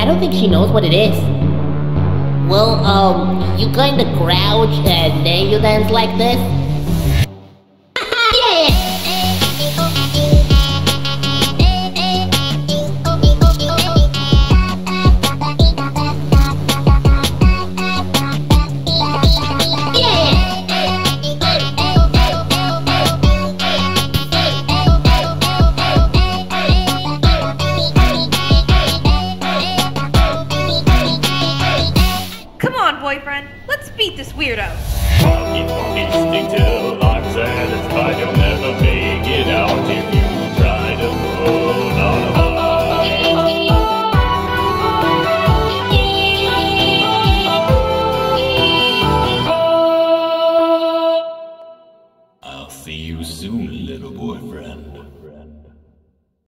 I don't think she knows what it is. Well, you kinda crouch and then you dance like this? Boyfriend, let's beat this weirdo. Funkin, stick to the locks and it's fine, you'll never make it out if you